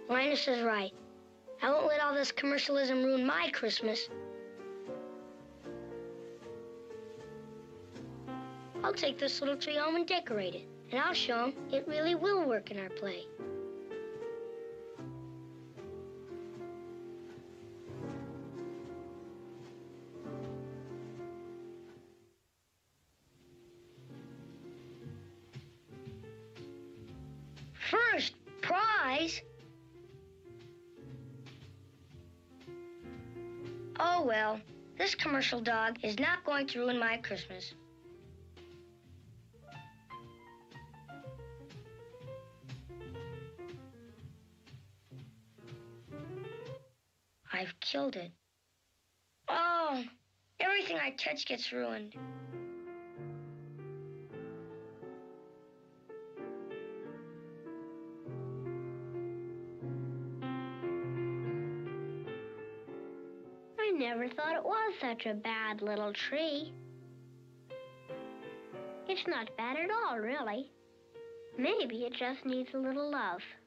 Linus is right. I won't let all this commercialism ruin my Christmas. I'll take this little tree home and decorate it, and I'll show them it really will work in our play. First prize? Oh, well, this commercial dog is not going to ruin my Christmas. I've killed it. Oh, everything I touch gets ruined. I never thought it was such a bad little tree. It's not bad at all, really. Maybe it just needs a little love.